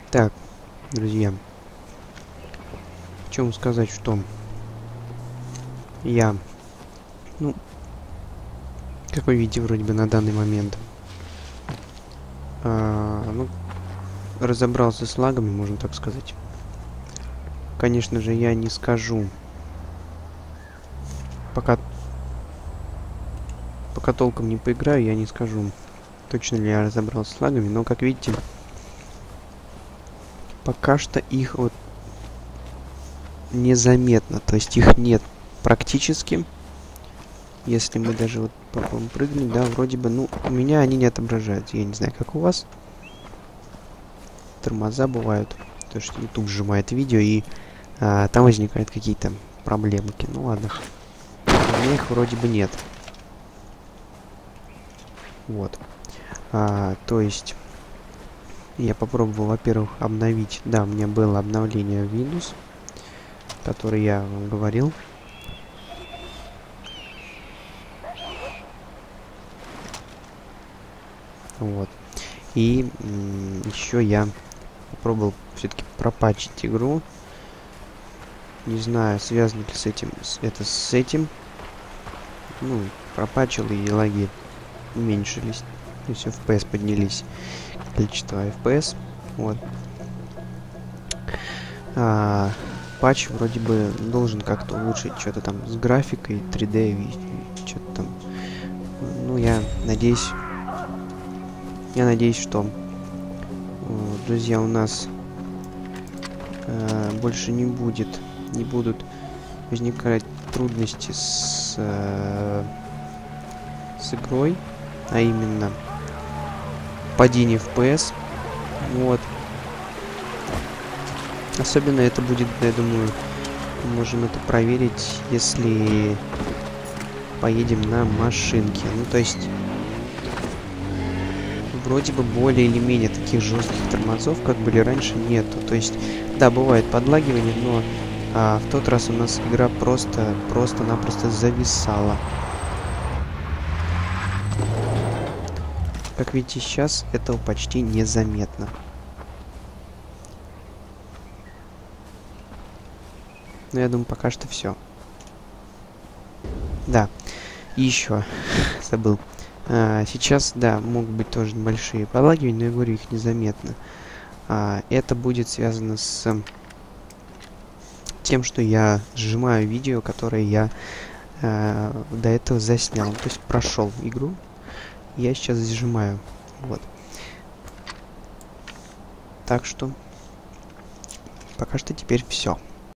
Так, друзья, хочу вам сказать, что я, ну, как вы видите, вроде бы на данный момент, ну, разобрался с лагами, можно так сказать. Конечно же, я не скажу, пока толком не поиграю, я не скажу, точно ли я разобрался с лагами, но, как видите, пока что их вот незаметно, то есть их нет практически. Если мы даже вот попробуем прыгнуть, да, вроде бы, ну, у меня они не отображаются. Я не знаю, как у вас. Тормоза бывают. То, что YouTube сжимает видео, и там возникают какие-то проблемки. Ну ладно. У меня их вроде бы нет. Вот. То есть, я попробовал, во-первых, обновить. Да, у меня было обновление Windows, которое я вам говорил. Вот. И еще я попробовал все-таки пропатчить игру. Не знаю, связано ли с этим, это с этим. Ну, пропатчил, и лаги уменьшились. То есть FPS поднялись. Количество FPS. Вот. Патч вроде бы должен как-то улучшить что-то там с графикой 3D и что-то там. Ну, я надеюсь, что друзья, у нас больше не будут возникать трудности с игрой, а именно падение FPS. Вот. Особенно это будет, я думаю, мы можем это проверить, если поедем на машинке. Ну, то есть, вроде бы более или менее таких жестких тормозов, как были раньше, нету. То есть, да, бывает подлагивание, но в тот раз у нас игра просто-напросто зависала. Как видите, сейчас этого почти незаметно. Но я думаю, пока что все. Да, и еще забыл. Сейчас, да, могут быть тоже небольшие подлагивания, но я говорю, их незаметно. Это будет связано с тем, что я сжимаю видео, которое я до этого заснял. То есть прошел игру. Я сейчас сжимаю. Вот. Так что пока что теперь все.